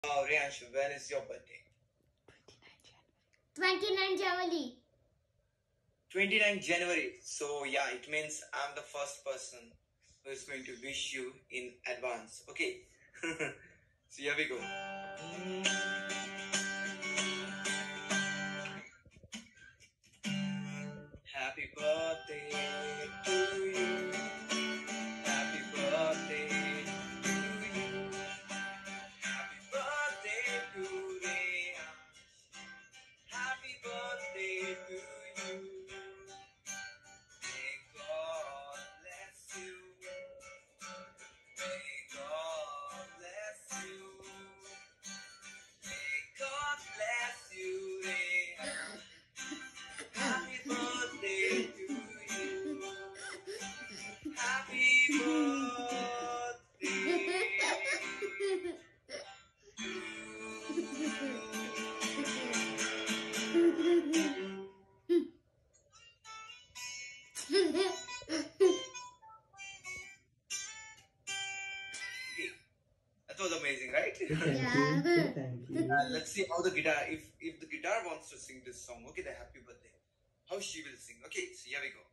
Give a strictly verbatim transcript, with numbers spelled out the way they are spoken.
Uh, Riyanshu, when is your birthday? twenty-ninth January. twenty-ninth January. So yeah, it means I'm the first person who is going to wish you in advance. Okay. So here we go. Happy birthday to you. Happy birthday to you. Happy birthday to Riyanshu. Happy birthday to you. May God bless you. May God bless you. May God bless you. Happy birthday to you. Happy birthday That was amazing, right? Thank you. Thank you. Uh, let's see how the guitar, if if the guitar wants to sing this song, okay, the happy birthday, how she will sing. Okay, so here we go.